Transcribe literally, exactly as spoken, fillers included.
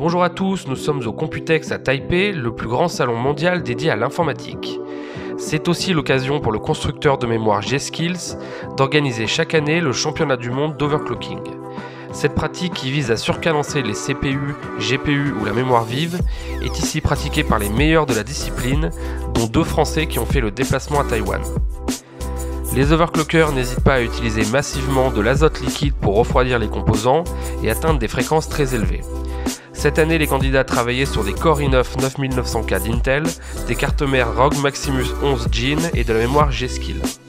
Bonjour à tous, nous sommes au Computex à Taipei, le plus grand salon mondial dédié à l'informatique. C'est aussi l'occasion pour le constructeur de mémoire G-Skills d'organiser chaque année le championnat du monde d'overclocking. Cette pratique qui vise à surcadencer les C P U, G P U ou la mémoire vive est ici pratiquée par les meilleurs de la discipline, dont deux Français qui ont fait le déplacement à Taïwan. Les overclockers n'hésitent pas à utiliser massivement de l'azote liquide pour refroidir les composants et atteindre des fréquences très élevées. Cette année, les candidats travaillaient sur des Core i neuf neuf mille neuf cents K d'Intel, des cartes mères R O G Maximus onze Gen et de la mémoire G-Skill.